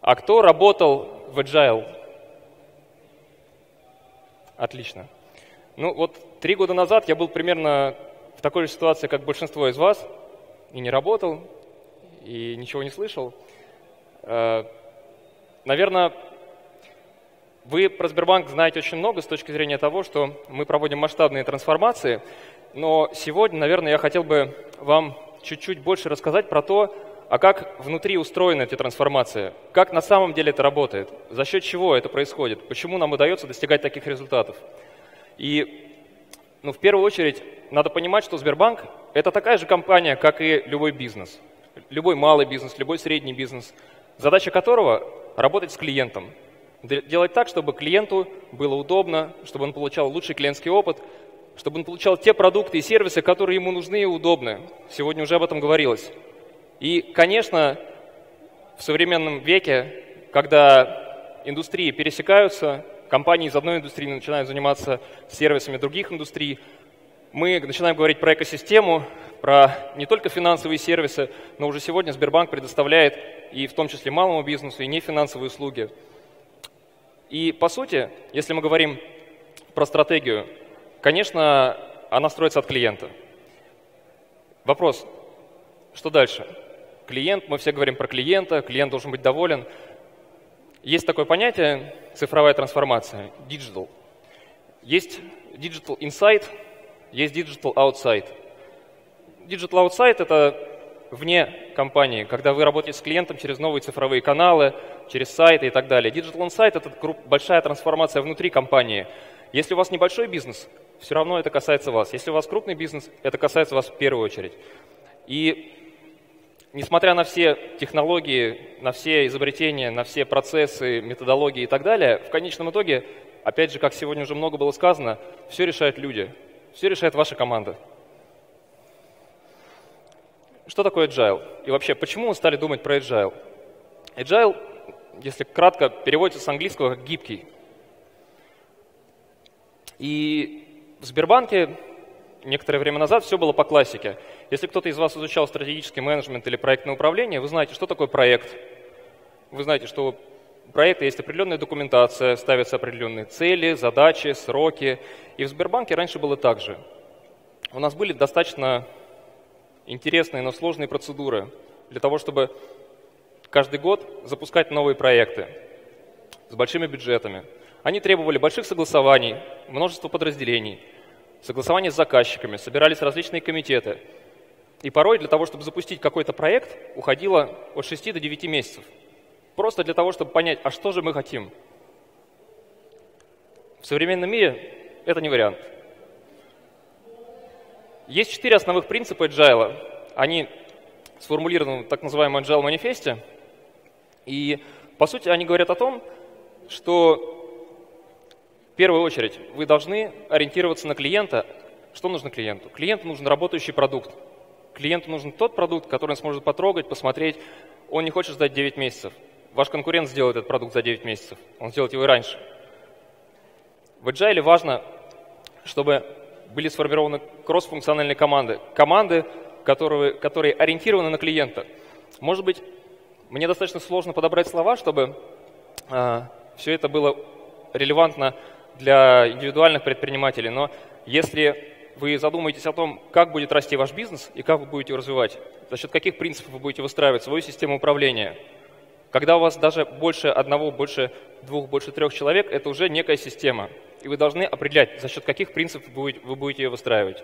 А кто работал в Agile? Отлично. Ну вот 3 года назад я был примерно в такой же ситуации, как большинство из вас, и не работал, и ничего не слышал. Наверное, вы про Сбербанк знаете очень много с точки зрения того, что мы проводим масштабные трансформации, но сегодня, наверное, я хотел бы вам чуть-чуть больше рассказать про то, а как внутри устроены эти трансформации, как на самом деле это работает, за счет чего это происходит, почему нам удается достигать таких результатов. И в первую очередь надо понимать, что Сбербанк – это такая же компания, как и любой бизнес, любой малый бизнес, любой средний бизнес, задача которого – работать с клиентом, делать так, чтобы клиенту было удобно, чтобы он получал лучший клиентский опыт, чтобы он получал те продукты и сервисы, которые ему нужны и удобны. Сегодня уже об этом говорилось. И, конечно, в современном веке, когда индустрии пересекаются, компании из одной индустрии начинают заниматься сервисами других индустрий, мы начинаем говорить про экосистему, про не только финансовые сервисы, но уже сегодня Сбербанк предоставляет и в том числе малому бизнесу, и нефинансовые услуги. И по сути, если мы говорим про стратегию, конечно, она строится от клиента. Вопрос, что дальше? Клиент, мы все говорим про клиента, клиент должен быть доволен. Есть такое понятие цифровая трансформация, digital. Есть digital inside, есть digital outside. Digital outside – это вне компании, когда вы работаете с клиентом через новые цифровые каналы, через сайты и так далее. Digital inside – это большая трансформация внутри компании. Если у вас небольшой бизнес, все равно это касается вас. Если у вас крупный бизнес, это касается вас в первую очередь. И несмотря на все технологии, на все изобретения, на все процессы, методологии и так далее, в конечном итоге, опять же, как сегодня уже много было сказано, все решают люди, все решает ваша команда. Что такое Agile? И вообще, почему мы стали думать про Agile? Agile, если кратко, переводится с английского как «гибкий». И в Сбербанке некоторое время назад все было по классике. Если кто-то из вас изучал стратегический менеджмент или проектное управление, вы знаете, что такое проект. Вы знаете, что у проекта есть определенная документация, ставятся определенные цели, задачи, сроки. И в Сбербанке раньше было так же. У нас были достаточно интересные, но сложные процедуры для того, чтобы каждый год запускать новые проекты с большими бюджетами. Они требовали больших согласований, множество подразделений, согласования с заказчиками, собирались различные комитеты. И порой для того, чтобы запустить какой-то проект, уходило от 6 до 9 месяцев. Просто для того, чтобы понять, а что же мы хотим. В современном мире это не вариант. Есть 4 основных принципа Agile. Они сформулированы в так называемом Agile манифесте. И, по сути, они говорят о том, что в первую очередь вы должны ориентироваться на клиента. Что нужно клиенту? Клиенту нужен работающий продукт. Клиенту нужен тот продукт, который он сможет потрогать, посмотреть. Он не хочет ждать 9 месяцев. Ваш конкурент сделает этот продукт за 9 месяцев. Он сделает его и раньше. В Agile важно, чтобы были сформированы кроссфункциональные команды. Команды, которые ориентированы на клиента. Может быть, мне достаточно сложно подобрать слова, чтобы все это было релевантно для индивидуальных предпринимателей. Но если вы задумаетесь о том, как будет расти ваш бизнес и как вы будете его развивать, за счет каких принципов вы будете выстраивать свою систему управления, когда у вас даже больше одного, больше двух, больше 3 человек, это уже некая система. И вы должны определять, за счет каких принципов вы будете ее выстраивать.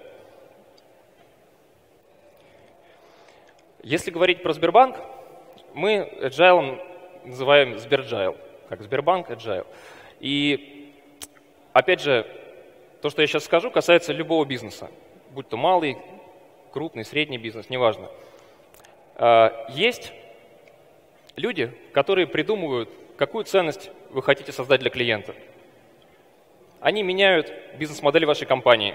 Если говорить про Сбербанк, мы Agile называем Сберджайл, как Сбербанк Agile. И опять же, то, что я сейчас скажу, касается любого бизнеса, будь то малый, крупный, средний бизнес, неважно. Есть люди, которые придумывают, какую ценность вы хотите создать для клиента. Они меняют бизнес-модель вашей компании.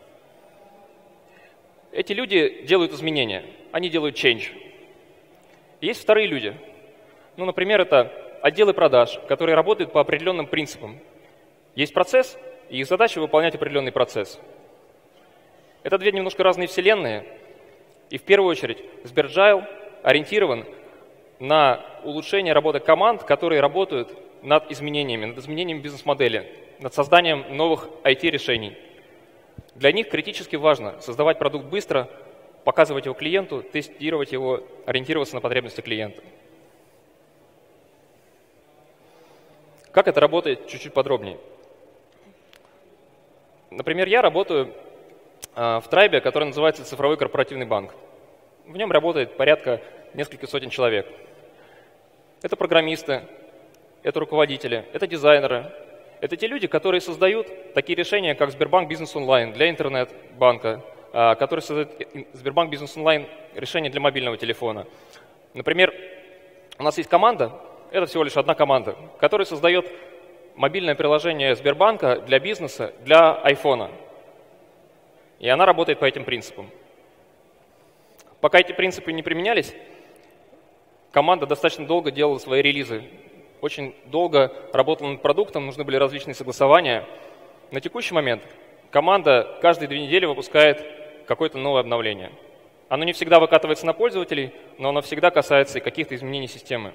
Эти люди делают изменения, они делают change. Есть вторые люди. Например, это отделы продаж, которые работают по определенным принципам. Есть процесс, и их задача выполнять определенный процесс. Это 2 немножко разные вселенные. И в первую очередь Сберджайл ориентирован на улучшение работы команд, которые работают над изменениями бизнес-модели, над созданием новых IT-решений. Для них критически важно создавать продукт быстро, показывать его клиенту, тестировать его, ориентироваться на потребности клиента. Как это работает, чуть-чуть подробнее. Например, я работаю в Трайбе, который называется «Цифровой корпоративный банк». В нем работает порядка нескольких сотен человек. Это программисты, это руководители, это дизайнеры. Это те люди, которые создают такие решения, как Сбербанк Бизнес Онлайн для интернет-банка, которые создают Сбербанк Бизнес Онлайн решение для мобильного телефона. Например, у нас есть команда, это всего лишь одна команда, которая создает мобильное приложение Сбербанка для бизнеса, для айфона. И она работает по этим принципам. Пока эти принципы не применялись, команда достаточно долго делала свои релизы. Очень долго работала над продуктом, нужны были различные согласования. На текущий момент команда каждые 2 недели выпускает какое-то новое обновление. Оно не всегда выкатывается на пользователей, но оно всегда касается и каких-то изменений системы.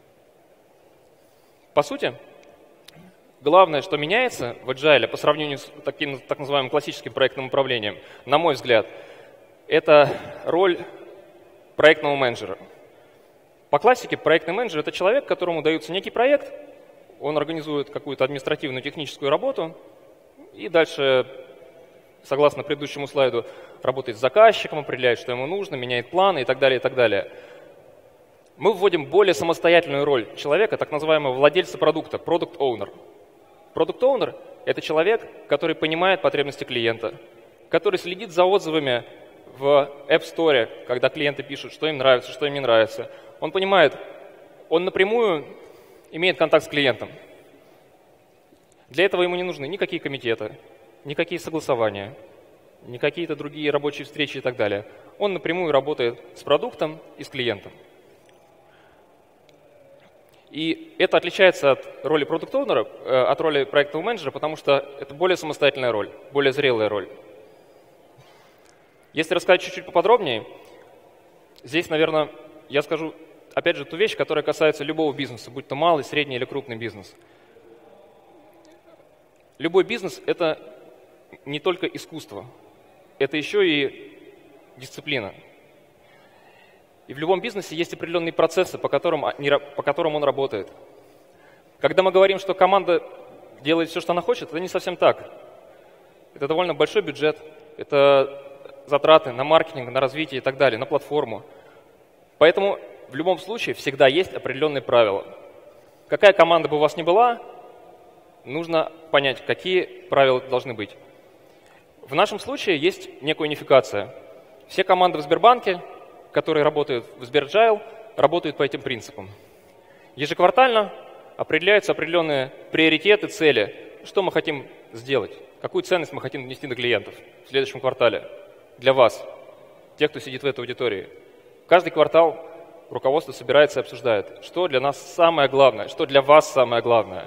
По сути, главное, что меняется в Agile по сравнению с таким так называемым классическим проектным управлением, на мой взгляд, это роль проектного менеджера. По классике проектный менеджер – это человек, которому дается некий проект, он организует какую-то административную техническую работу и дальше, согласно предыдущему слайду, работает с заказчиком, определяет, что ему нужно, меняет планы и так далее, и так далее. Мы вводим более самостоятельную роль человека, так называемого владельца продукта, Product Owner. Product Owner – это человек, который понимает потребности клиента, который следит за отзывами в App Store, когда клиенты пишут, что им нравится, что им не нравится. Он понимает, он напрямую имеет контакт с клиентом. Для этого ему не нужны никакие комитеты, никакие согласования, ни какие-то другие рабочие встречи и так далее. Он напрямую работает с продуктом и с клиентом. И это отличается от роли продукт-оунера, от роли проектного менеджера, потому что это более самостоятельная роль, более зрелая роль. Если рассказать чуть-чуть поподробнее, здесь, наверное, я скажу, опять же, ту вещь, которая касается любого бизнеса, будь то малый, средний или крупный бизнес. Любой бизнес – это не только искусство, это еще и дисциплина. И в любом бизнесе есть определенные процессы, по которым он работает. Когда мы говорим, что команда делает все, что она хочет, это не совсем так. Это довольно большой бюджет, это затраты на маркетинг, на развитие и так далее, на платформу. Поэтому в любом случае всегда есть определенные правила. Какая команда бы у вас ни была, нужно понять, какие правила должны быть. В нашем случае есть некая унификация. Все команды в Сбербанке, которые работают в SberAgile, работают по этим принципам. Ежеквартально определяются определенные приоритеты, цели, что мы хотим сделать, какую ценность мы хотим донести до клиентов в следующем квартале для вас, тех, кто сидит в этой аудитории. Каждый квартал руководство собирается и обсуждает, что для нас самое главное, что для вас самое главное.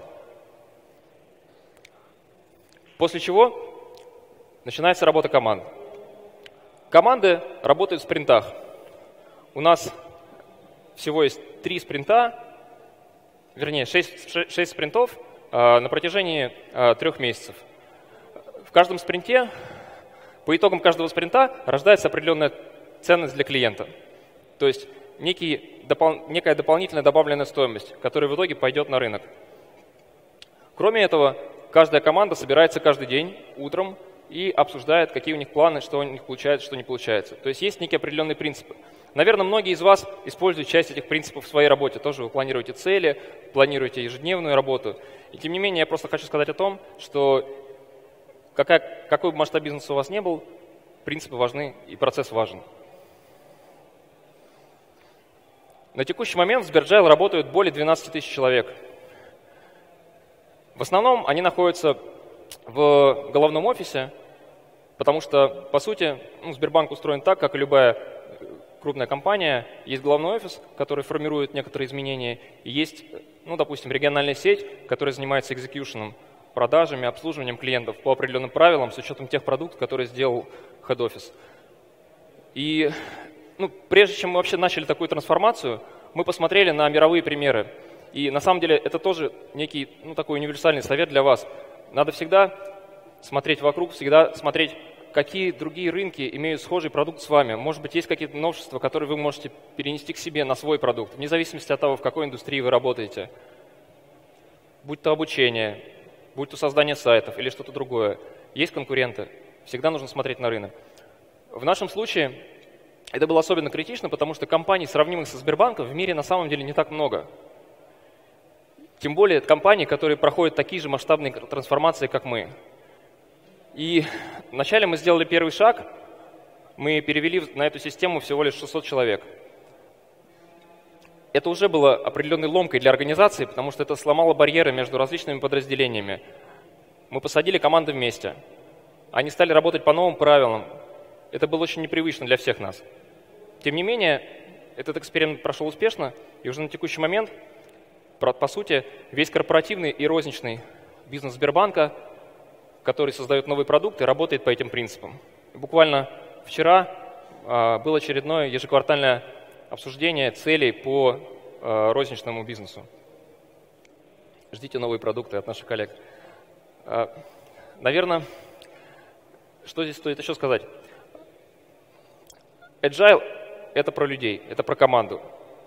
После чего начинается работа команд. Команды работают в спринтах. У нас всего есть 3 спринта, вернее 6 спринтов на протяжении 3 месяцев. В каждом спринте, по итогам каждого спринта рождается определенная ценность для клиента. То есть некая дополнительная добавленная стоимость, которая в итоге пойдет на рынок. Кроме этого, каждая команда собирается каждый день утром и обсуждает, какие у них планы, что у них получается, что не получается. То есть есть некие определенные принципы. Наверное, многие из вас используют часть этих принципов в своей работе. Тоже вы планируете цели, планируете ежедневную работу. И тем не менее, я просто хочу сказать о том, что какой бы масштаб бизнеса у вас ни был, принципы важны и процесс важен. На текущий момент в SberAgile работают более 12 тысяч человек. В основном они находятся в головном офисе, потому что, по сути, Сбербанк устроен так, как и любая крупная компания. Есть головной офис, который формирует некоторые изменения, и есть, допустим, региональная сеть, которая занимается экзекьюшеном, продажами, обслуживанием клиентов по определенным правилам с учетом тех продуктов, которые сделал хед-офис. И прежде чем мы вообще начали такую трансформацию, мы посмотрели на мировые примеры. И на самом деле это тоже некий такой универсальный совет для вас. Надо всегда смотреть вокруг, всегда смотреть, какие другие рынки имеют схожий продукт с вами. Может быть, есть какие-то новшества, которые вы можете перенести к себе на свой продукт, вне зависимости от того, в какой индустрии вы работаете. Будь то обучение, будь то создание сайтов или что-то другое. Есть конкуренты, всегда нужно смотреть на рынок. В нашем случае это было особенно критично, потому что компаний, сравнимых со Сбербанком, в мире на самом деле не так много. Тем более компаний, которые проходят такие же масштабные трансформации, как мы. И вначале мы сделали первый шаг, мы перевели на эту систему всего лишь 600 человек. Это уже было определенной ломкой для организации, потому что это сломало барьеры между различными подразделениями. Мы посадили команды вместе. Они стали работать по новым правилам. Это было очень непривычно для всех нас. Тем не менее, этот эксперимент прошел успешно, и уже на текущий момент, по сути, весь корпоративный и розничный бизнес Сбербанка, который создает новые продукты, работает по этим принципам. Буквально вчера было очередное ежеквартальное обсуждение целей по розничному бизнесу. Ждите новые продукты от наших коллег. Наверное, что здесь стоит еще сказать? Agile – это про людей, это про команду.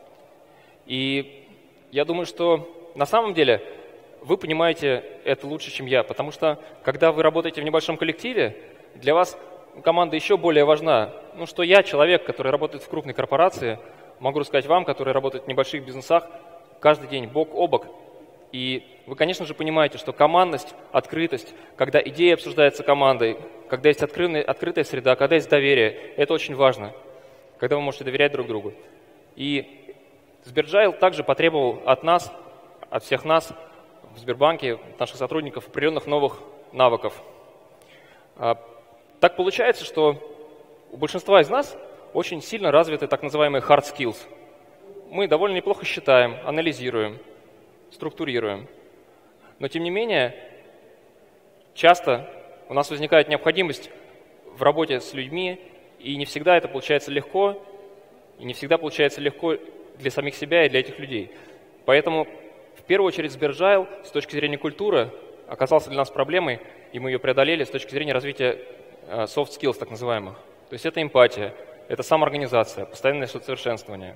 И я думаю, что на самом деле вы понимаете это лучше, чем я, потому что когда вы работаете в небольшом коллективе, для вас команда еще более важна. Что я, человек, который работает в крупной корпорации, могу рассказать вам, который работает в небольших бизнесах, каждый день бок о бок. И вы, конечно же, понимаете, что командность, открытость, когда идея обсуждается командой, когда есть открытая среда, когда есть доверие, это очень важно, когда вы можете доверять друг другу. И Сберджайл также потребовал от нас, от всех нас в Сбербанке, наших сотрудников, определенных новых навыков. Так получается, что у большинства из нас очень сильно развиты так называемые hard skills. Мы довольно неплохо считаем, анализируем, структурируем. Но тем не менее, часто у нас возникает необходимость в работе с людьми, и не всегда это получается легко, и не всегда получается легко для самих себя и для этих людей. Поэтому в первую очередь Сберджайл с точки зрения культуры оказался для нас проблемой, и мы ее преодолели с точки зрения развития soft skills, так называемых. То есть это эмпатия, это самоорганизация, постоянное совершенствование.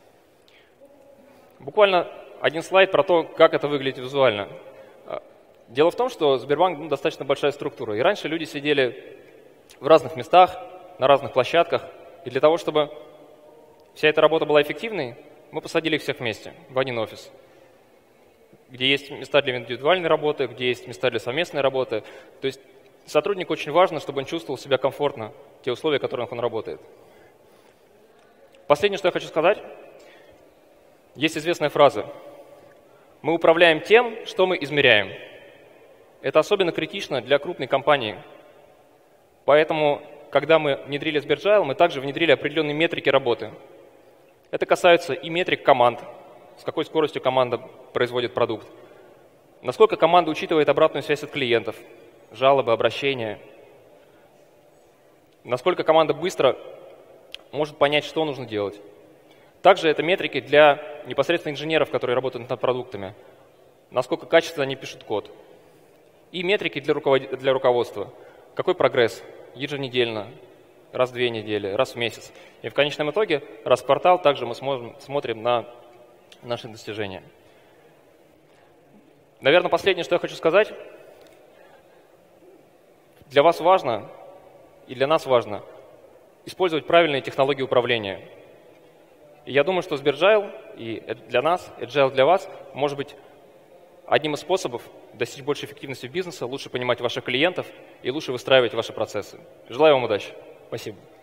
Буквально один слайд про то, как это выглядит визуально. Дело в том, что Сбербанк достаточно большая структура, и раньше люди сидели в разных местах, на разных площадках, и для того, чтобы вся эта работа была эффективной, мы посадили их всех вместе в один офис, где есть места для индивидуальной работы, где есть места для совместной работы. То есть сотруднику очень важно, чтобы он чувствовал себя комфортно в те условия, в которых он работает. Последнее, что я хочу сказать. Есть известная фраза: мы управляем тем, что мы измеряем. Это особенно критично для крупной компании. Поэтому, когда мы внедрили Сберджайл, мы также внедрили определенные метрики работы. Это касается и метрик команд, с какой скоростью команда производит продукт, насколько команда учитывает обратную связь от клиентов, жалобы, обращения, насколько команда быстро может понять, что нужно делать. Также это метрики для непосредственно инженеров, которые работают над продуктами, насколько качественно они пишут код. И метрики для руководства. Какой прогресс еженедельно, раз в 2 недели, раз в месяц. И в конечном итоге, раз в квартал, также мы смотрим на наши достижения. Наверное, последнее, что я хочу сказать. Для вас важно, и для нас важно, использовать правильные технологии управления. И я думаю, что Сберджайл и для нас, Agile для вас, может быть одним из способов достичь большей эффективности в бизнесе, лучше понимать ваших клиентов и лучше выстраивать ваши процессы. Желаю вам удачи. Спасибо.